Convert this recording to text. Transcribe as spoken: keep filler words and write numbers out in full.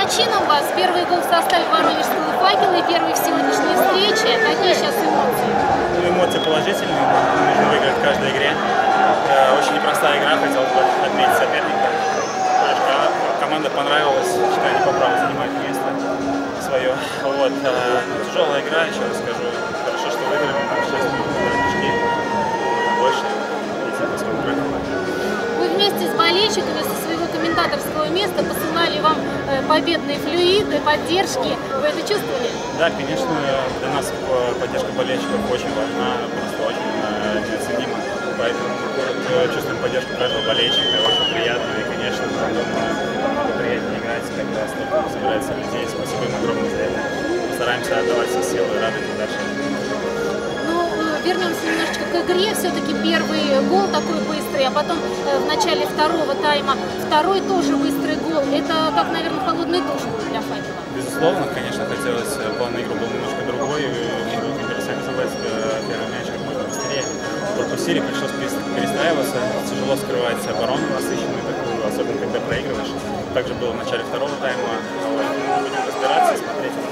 чином вас. Первый гол в составе Воронежского «Факела» и первый в сегодняшней встрече. Какие сейчас эмоции? Ну, эмоции положительные. Нужно выиграть в каждой игре. Очень непростая игра, хотел бы отметить соперника. Команда понравилась, что они по праву занимают место свое. Вот. Тяжелая игра, еще раз скажу. Хорошо, что выиграли. Сейчас мы больше. Вы вместе с болельщиками со своего комментаторского места посылали вам победные флюиды, поддержки. Вы это чувствовали? Да, конечно, для нас поддержка болельщиков очень важна, просто очень неоценима. Поэтому мы чувствуем поддержку каждого болельщика, очень приятно. И, конечно, намного приятнее играть, когда столько собирается людей. Спасибо им огромное за это. Постараемся отдавать все силы и радовать дальше. Вернемся немножечко к игре. Все-таки первый гол такой быстрый, а потом э, в начале второго тайма второй тоже быстрый гол. Это, как, наверное, холодный душ был для «Факела». Безусловно, конечно, хотелось, план игры был немножко другой. Мы хотели сами забрать первый мяч как можно быстрее. Пропустили, пришлось перестраиваться. Тяжело скрывать оборону насыщенную такую, особенно когда проигрываешь. Также было в начале второго тайма. Мы будем разбираться и смотреть.